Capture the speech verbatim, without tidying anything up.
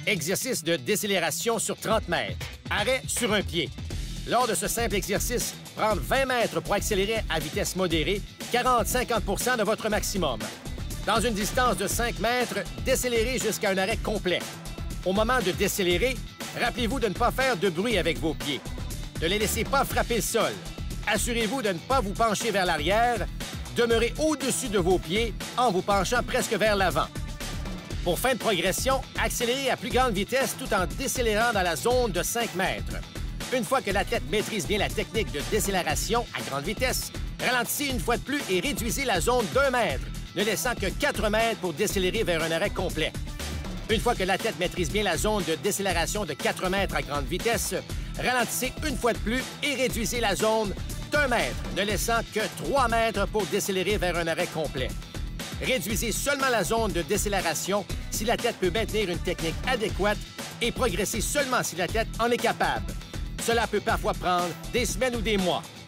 Exercice de décélération sur trente mètres. Arrêt sur un pied. Lors de ce simple exercice, prendre vingt mètres pour accélérer à vitesse modérée, quarante à cinquante pour cent de votre maximum. Dans une distance de cinq mètres, décélérez jusqu'à un arrêt complet. Au moment de décélérer, rappelez-vous de ne pas faire de bruit avec vos pieds. Ne les laissez pas frapper le sol. Assurez-vous de ne pas vous pencher vers l'arrière. Demeurez au-dessus de vos pieds en vous penchant presque vers l'avant. Pour fin de progression, accélérez à plus grande vitesse tout en décélérant dans la zone de cinq mètres. Une fois que l'athlète maîtrise bien la technique de décélération à grande vitesse, ralentissez une fois de plus et réduisez la zone d'un mètre, ne laissant que quatre mètres pour décélérer vers un arrêt complet. Une fois que l'athlète maîtrise bien la zone de décélération de quatre mètres à grande vitesse, ralentissez une fois de plus et réduisez la zone d'un mètre, ne laissant que trois mètres pour décélérer vers un arrêt complet. Réduisez seulement la zone de décélération si l'athlète peut maintenir une technique adéquate et progresser seulement si l'athlète en est capable. Cela peut parfois prendre des semaines ou des mois.